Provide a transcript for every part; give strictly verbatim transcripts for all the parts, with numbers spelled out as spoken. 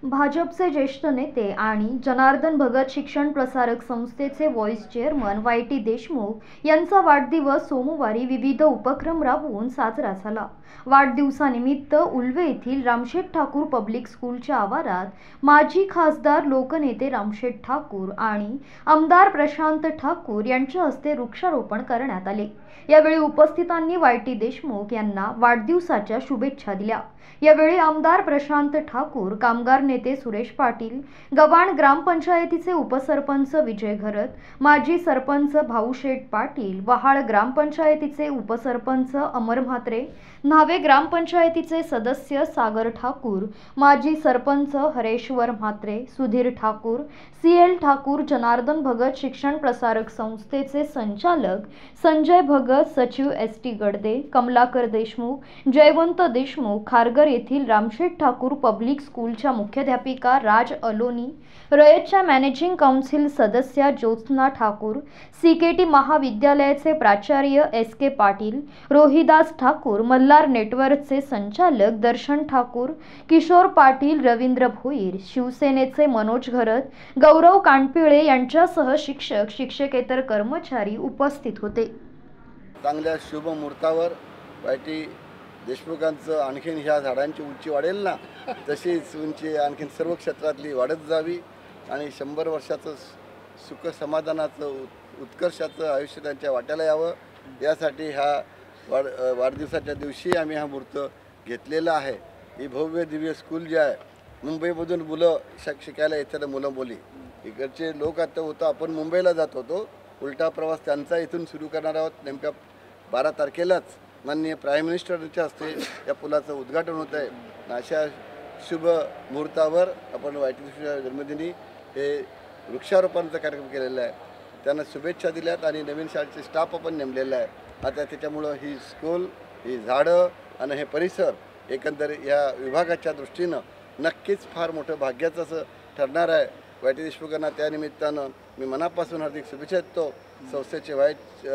भाजपचे ज्येष्ठ नेते आणि जनार्दन भगत शिक्षण प्रसारक संस्थेचे vice chairman Y T Deshmukh यांचा वाढदिवस सोमवारी विविध उपक्रम राबवून साजरा झाला। वाढदिवसानिमित्त उल्वे येथील रामशेठ ठाकूर पब्लिक स्कूलच्या आवारात माजी खासदार लोकनेते रामशेठ ठाकूर आणि आमदार प्रशांत ठाकूर यांच्या हस्ते वृक्षारोपण करण्यात आले। यावेळी उपस्थितांनी वाय टी देशमुख यांना वाढदिवसाच्या शुभेच्छा दिल्या। यावेळी आमदार प्रशांत ठाकूर, कामगार नेते सुरेश पाटील, गव्हाण ग्रामपंचायतीचे उपसरपंच विजय घरत, माजी सरपंच भाऊशेठ पाटील, वहाळ ग्रामपंचायतीचे उपसरपंच अमर म्हात्रे, न्हावे ग्रामपंचायतीचे सदस्य सागर ठाकूर, माजी सरपंच हरेश्वर म्हात्रे, सुधीर ठाकूर, सी एल ठाकूर, जनार्दन भगत शिक्षण प्रसारक संस्थेचे संचालक संजय भगत, सचिव एस टी गडदे, कमलाकर देशमुख, जयवंत देशमुख, खारघर येथील रामशेठ ठाकूर पब्लिक स्कूलच्या मुख्याध्यापिका राज अलोनी, रयतच्या मॅनेजिंग काउन्सिल सदस्या Jyotsna Thakur, C K T महाविद्यालयाचे प्राचार्य एस के पाटील, रोहिदास ठाकूर, मल्हार नेटवर्कचे संचालक दर्शन ठाकूर, किशोर पाटील, रवींद्र भोईर, शिवसेनेचे मनोज घरत, गौरव कानपिळे यांच्यासह शिक्षक, शिक्षकेतर कर्मचारी उपस्थित होते। चांगल्या शुभ मुहूर्तावर वाय टी देशमुखांचं आणखीन ह्या झाडांची उंची वाढेल ना, तशीच उंची आणखीन सर्व क्षेत्रातली वाढत जावी आणि शंभर वर्षाचं सुख समाधानाचं उत्कर्षाचं आयुष्य त्यांच्या वाट्याला यावं, यासाठी ह्या वाढ वाढदिवसाच्या दिवशी आम्ही हा मुहूर्त घेतलेला आहे। ही भव्य दिव्य स्कूल जे आहे, मुंबईमधून मुलं शिक शिकायला येतात, मुलं मुली इकडचे लोक आता होतं, आपण मुंबईला जात होतो, उलटा प्रवास त्यांचा इथून सुरू करणार आहोत। नेमक्या बारा तारखेलाच माननीय प्राईम मिनिस्टरच्या हस्ते या पुलाचं उद्घाटन होत आहे। अशा शुभ मुहूर्तावर आपण वाय टी देशमुखांच्या जन्मदिनी हे वृक्षारोपणाचा कार्यक्रम केलेला आहे, त्यांना शुभेच्छा दिल्यात आणि नवीन शाळेचे स्टाफ आपण नेमलेला आहे। आता त्याच्यामुळं ही स्कूल, ही झाडं आणि हे परिसर एकंदर या विभागाच्या दृष्टीनं नक्कीच फार मोठं भाग्याचं असं ठरणार आहे। वाय टी देशमुखांना त्यानिमित्तानं मी मनापासून हार्दिक शुभेच्छा देतो। संस्थेचे व्हाईस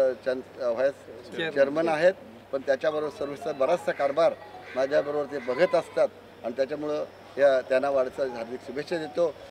व्हाईस चेअरमन आहेत, पण त्याच्याबरोबर सर्व्हिसचा बराचसा कारभार माझ्याबरोबर ते बघत असतात आणि त्याच्यामुळं या त्यांना वाढचा हार्दिक शुभेच्छा देतो।